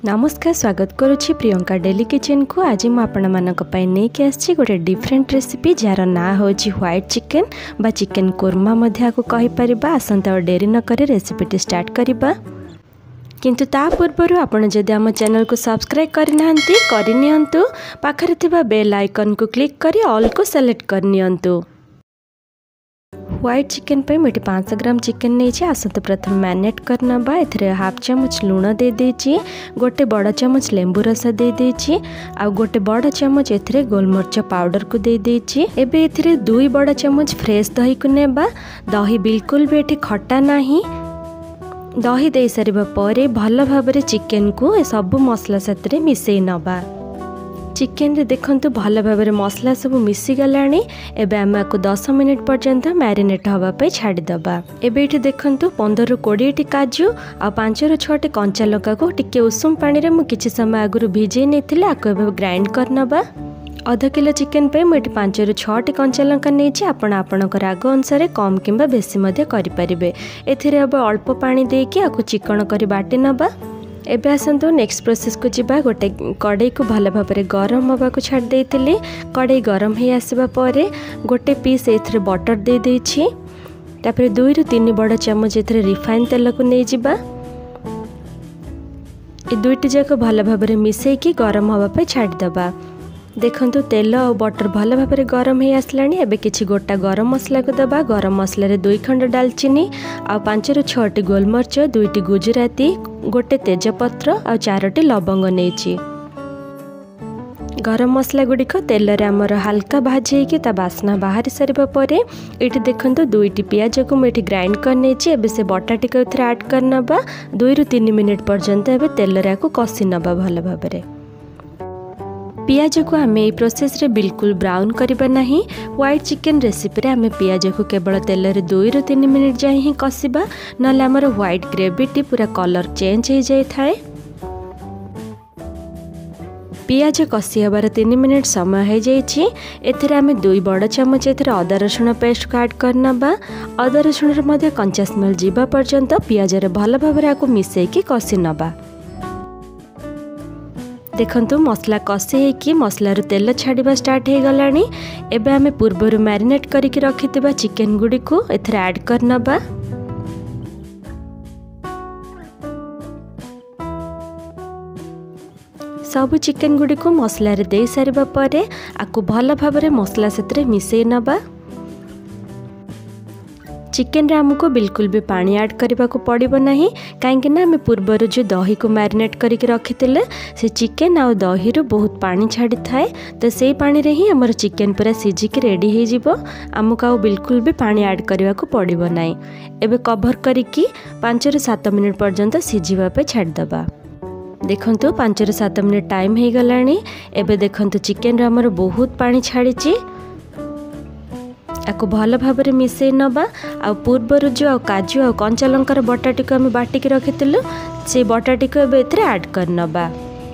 नमस्कार स्वागत करुछि Priyanka daily kitchen को। आज मु आपण मानक पई नै के आछि गोटे डिफरेंट रेसिपी जार ना होछि व्हाइट चिकन बा चिकन कोरमा मध्ये को कहि परिबा। आसंता डेरी न करे रेसिपीटी स्टार्ट करिबा, किंतु ता पूर्व आपण जदि हम चैनल को सब्सक्राइब करनाहंती करनियंतु, पाखरे थिबा बेल आइकन को क्लिक करी ऑल को सेलेक्ट करनियंतु। व्हाइट चिकन पे मुझे 500 ग्राम चिकन नहीं। आसत प्रथम मैरिनेट करना बा। एथरे हाफ चमच लूण दे देछि, गोटे बड़ चमच लेंबू रस दे देछि, आ गोटे बड़ चमच एथरे गोलमरिच पाउडर को दे देछि। एबे एथरे 2 बड़ चमच फ्रेश दही को नेबा। दही बिल्कुल भी एठी खट्टा नाही। दही दे सारिबा परे भल भाबरे चिकन को सब मसला साथरे मिसई नबा। चिकन रे देखंतु भल भाबरे मसला सब मिसी गलानी। एबे हम को 10 मिनिट पर्यंत मैरिनेट हवा पे छाड़ी दबा। एबे इठी देखंतु 15 ରୁ 20 टी काजू आ 5 ରୁ 6 टी कंचा लंका को टिके उषुम पानी रे मु किछि समय आगुरु भिजे नेथिले। आको एबे ग्राइंड करनबा। आधा किलो चिकन पे मुझे 5 ରୁ 6 टी कंचा लंका नहीं। आपण आपणकर राग अनुसार कम किंबा बेसी मध्य करि परिबे। एथिरे अब अल्प पानी देके आको चिकन करी बाटी नबा। एबे आसंतु नेक्स्ट प्रोसेस को जिबा। गोटे कड़ाई को भल भाबरे गरम हवा को छाड़ देइतिली। कड़ाई गरम हे आसीबा परे गोटे पीस एथरे बटर दे देछि। तापर 2 ରୁ 3 बड़ चमच एथरे रिफाइन तेल को नै जिबा। ए दुईटी जाक भल भाबरे मिसई की गरम हवा पे छाड़ दबा। देखंतु तेल और बटर भल भाबरे गरम हे आसलानी। एबे किछि गोटा गरम मसला को दबा। गरम मसला रे 2 खंड दालचीनी आ 5 ରୁ 6 टी गोलमरिच, 2 टी गुजराती, गोटे तेजपत्र आ 4 टी लवंग नेछि। गरम मसला गुड़िक तेल रे हमर हल्का भाजी के ता बास्ना बाहरी सारिबा परे एठी देखंतु 2 टी प्याज को मैं ग्राइंड कर नेछि। एबे से बटाटी को एथरे ऐड करनबा। 2 ରୁ 3 मिनिट पर्यंत एबे तेल रे को कसी नबा भल भाबरे। पियाज को आम ये प्रोसेस रे बिल्कुल ब्राउन करबा नहीं। व्हाइट चिकन रेसिपी रे आम पियाज को केवल तेल रे 2 ରୁ 3 मिनिट जाए ही कसिबा, नले हमर व्हाइट ग्रेवी टी पूरा कलर चेंज हो जाए थाए। पियाज कसी हबार 3 मिनिट समय हो जाइछि। एथिरे आम 2 बड़ चमच एथिरे अदा रसुण पेस्ट को ऐड करनबा। अदा रसुण रे मध्ये कंचा स्मेल जीवा पर्यंत पियाज रे भल भाबरे आको मिसई की कसी नबा। देखंतु मसला कसी है कि मसला रो तेल छाड़िबा स्टार्ट हो गलानी। एबे आमे पूर्वरु मैरिनेट करिक रखिथिबा चिकन गुडी को एथरे ऐड करनबा। सब चिकन गुडी को मसला रे दे सारिबा परे आकु भल भाबरे मसला सेतरे मिसई नबा। चिकन रे हमको बिल्कुल भी पानी ऐड करबा को पड़िबो नहीं, काहेकि ना हमें पूर्वर जो दही को मैरिनेट करके रखिथिले से चिकन आ दही रो बहुत पानी छाड़ी थाए। तो से पानी रे ही हमर चिकन पूरा सिझी के रेडी हो जिवो। हमको आ बिल्कुल भी पानी ऐड करबा को पड़िबो नहीं। एबे कवर करिकी 5 ରୁ 7 मिनिट पर्यंत सिझिबा पे छाड़ दबा। देखंतु 5 ରୁ 7 मिनिट टाइम हे गलानी। एबे देखंतु चिकन रे हमर बहुत पानी छाड़ीची। आको भल भाबरे मिसई नबा। आ पूर्वर जो आ काजू आ कंचा लंकार बटाटी को हम बाटिक रखिथिलु से बटाटी को एबे एथरे ऐड करनबा।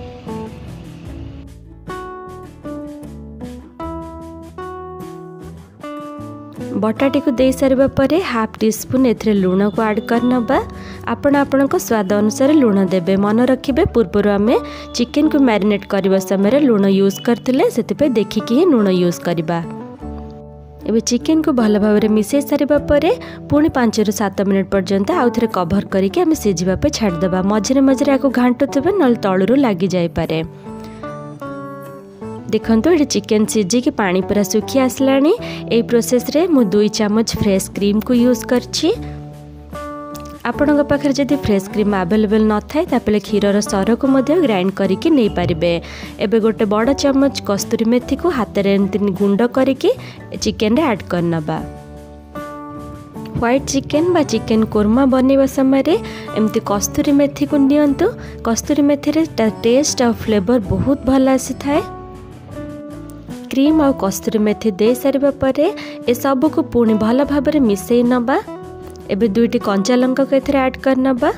बटाटी को दे सारिबा परे हाफ टी स्पून एथरे लूण को ऐड करनबा। आपण आपणको स्वाद अनुसार लूण देबे। मन रखिबे पूर्वर आमे चिकन को मैरिनेट करबा समय लूण यूज करथिले, सेति पे देखिकी ही लूण यूज करबा। एबे चिकन को भल भाबरे मिसई सारिबा परे पुणी 5 ରୁ 7 मिनिट पर्यंत आउ थरे कवर करिके हम सिझिबा पे छाड़ दबा। मझरे मझरे आको घांटुथिबे नल तळुरु लागी जाई पारे। देखंतु एठी चिकन सिझी के पानी पूरा सुखी आसलानी। ए प्रोसेस रे मु 2 चमच फ्रेश क्रीम को यूज करछि। आपणक पाखरे जदि फ्रेश क्रीम अवेलेबल न थाए तापले क्षीरर सर को मध्य ग्राइंड करिके नै पारिबे। एबे गोटे बड़ चमच कस्तूरी मेथी को हाथ रे गुंड करिके चिकन रे ऐड करनबा। व्हाइट चिकन बा चिकन कोरमा बनेबा समय रे एमती कस्तूरी मेथी को नियंतु। कस्तूरी मेथी रे टेस्ट और फ्लेवर बहुत भल आसी थाए। क्रीम और कस्तूरी मेथी दे सारिबा परे ए सब को पुणी भल भाबरे मिसई नबा। एबे 2 टी कंचा लंका को एथरे ऐड करनबा।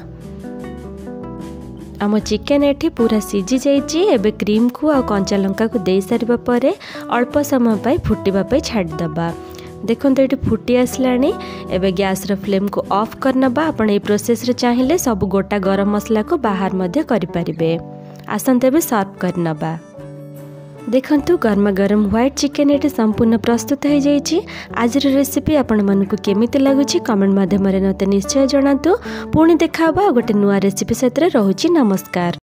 आम चिकन एठी पूरा सिझी जाइछि। एबे क्रीम को आ कंचा लंका को दे सारिबा परे अल्प समय पाई फुटिबा पे छाड़ दबा। देखंतु एठी फुटी आसलानी। एबे गैस रो फ्लेम को ऑफ करनबा। आपण ए प्रोसेस रे चाहिए सब गोटा गरम मसला को बाहर मध्य करि परिबे। आसंते भी सर्व कर नबा। देखंतु गरमा गरम व्हाइट चिकेन ये संपूर्ण प्रस्तुत हो जाइए। आज रेसिपी आपण मानकु केमिति लागुछि कमेंट माध्यम रे नते निश्चय जणातु। पुणी देखा गोटे नुआ रेसिपी सहित रहुछि। नमस्कार।